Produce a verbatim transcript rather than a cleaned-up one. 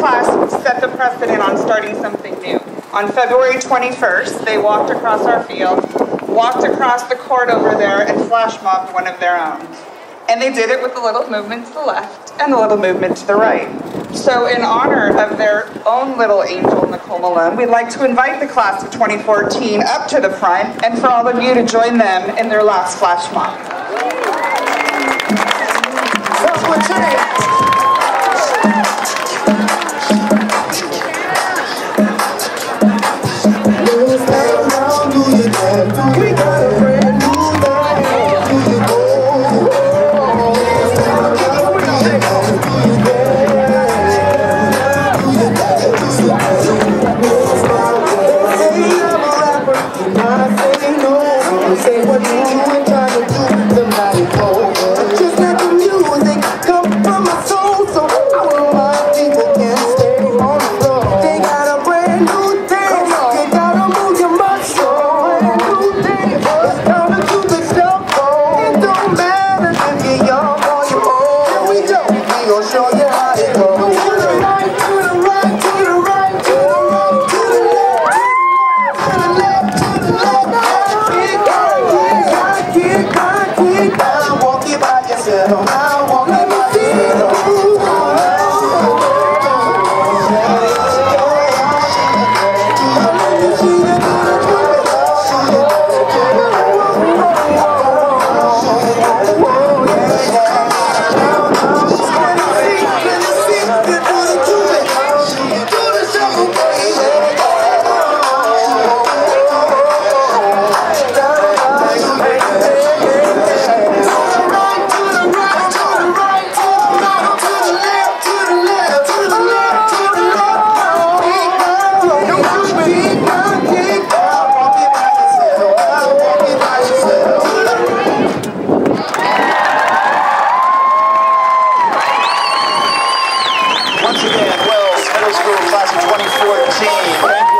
class set the precedent on starting something new. On February twenty-first, they walked across our field, walked across the court over there, and flash mobbed one of their own. And they did it with a little movement to the left and a little movement to the right. So in honor of their own little angel, Nicole Malone, we'd like to invite the class of twenty fourteen up to the front and for all of you to join them in their last flash mob. So what's your name? We got a brand new life. Do you go? Say what you ain't trying to do tonight, oh. Just let the music come from my soul, so all of my people can stay on the floor. They got a brand new dance, you gotta move your muscle. Brand new dance, it's time to do the shuffle. It don't matter if you're young or you're old. Here we go, we gon' show you how it goes. To the right, to the right, to the right, to the right, to the left, to the left, to the left. I walk it by yourself. I walk it by yourself. Once again, Wells Middle School class of twenty fourteen.